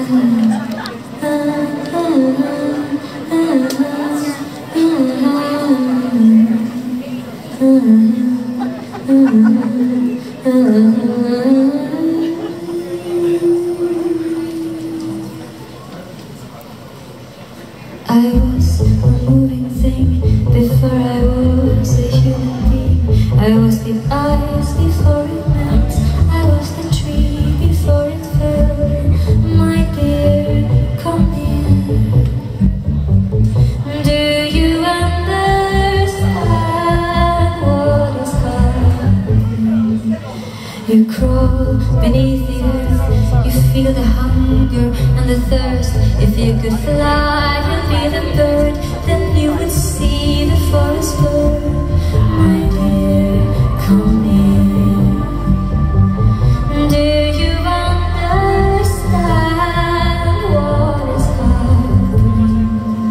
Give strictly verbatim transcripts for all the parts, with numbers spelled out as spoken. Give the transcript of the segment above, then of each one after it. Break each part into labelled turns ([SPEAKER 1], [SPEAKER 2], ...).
[SPEAKER 1] I was a moving thing before I was a human being. I was the ice before it melt. I was the tree before it fell. My dear, come here. Do you understand what is happening? You crawl beneath the earth. You feel the hunger and the thirst. If you could fly and be the bird, then you would see the forest burn. My dear, come here. Do you understand what is happening?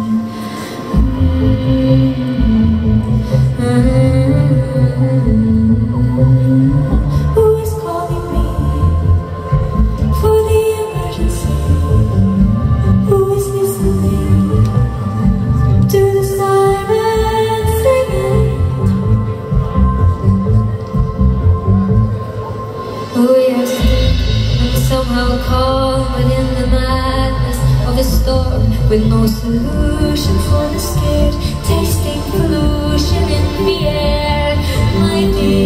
[SPEAKER 1] Mm-hmm. Who is calling me for the emergency? Who is listening to the sirens singing? We are still and somehow calm within the madness of the storm, with no solution for the scared, tasting pollution in the air. My dear,